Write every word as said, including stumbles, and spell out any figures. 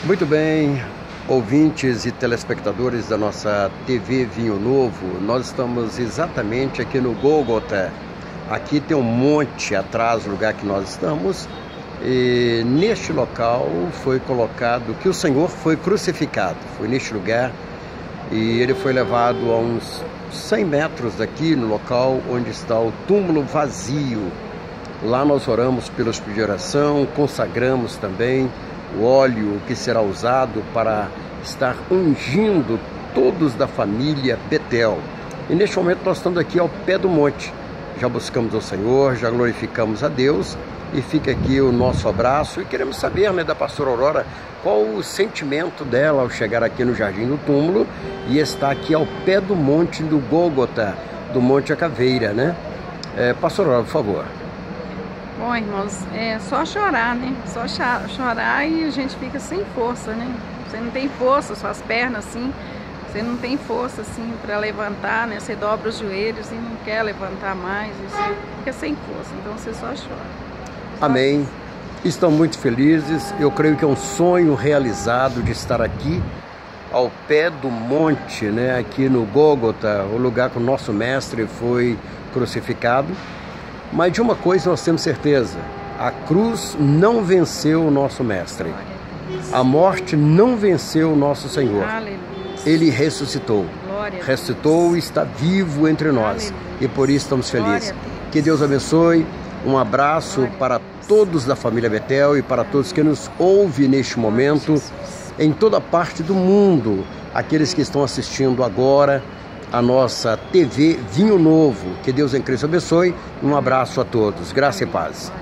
Muito bem, ouvintes e telespectadores da nossa T V Vinho Novo, nós estamos exatamente aqui no Gólgota. Aqui tem um monte atrás do lugar que nós estamos, e neste local foi colocado que o Senhor foi crucificado. Foi neste lugar e ele foi levado a uns cem metros daqui, no local onde está o túmulo vazio. Lá nós oramos pelos pedidos de oração, consagramos também o óleo que será usado para estar ungindo todos da família Betel. E neste momento nós estamos aqui ao pé do monte. Já buscamos o Senhor, já glorificamos a Deus, e fica aqui o nosso abraço. E queremos saber, né, da pastora Aurora, qual o sentimento dela ao chegar aqui no Jardim do Túmulo e estar aqui ao pé do monte do Gólgota, do Monte A Caveira, né? É, pastora Aurora, por favor. Bom, irmãos, é só chorar, né? Só chorar e a gente fica sem força, né? Você não tem força, suas pernas assim, você não tem força assim para levantar, né? Você dobra os joelhos e não quer levantar mais, você fica sem força, então você só chora. Só Amém. Estão muito felizes. Eu creio que é um sonho realizado de estar aqui ao pé do monte, né? Aqui no Gólgota, o lugar que o nosso mestre foi crucificado. Mas de uma coisa nós temos certeza: a cruz não venceu o nosso mestre, a morte não venceu o nosso Senhor. Aleluia. Ele ressuscitou, ressuscitou e está vivo entre nós. Aleluia. E por isso estamos felizes. Que Deus abençoe. Um abraço para todos da família Betel e para todos que nos ouvem neste momento em toda parte do mundo, aqueles que estão assistindo agora a nossa T V Vinho Novo. Que Deus em Cristo abençoe. Um abraço a todos. Graça e paz.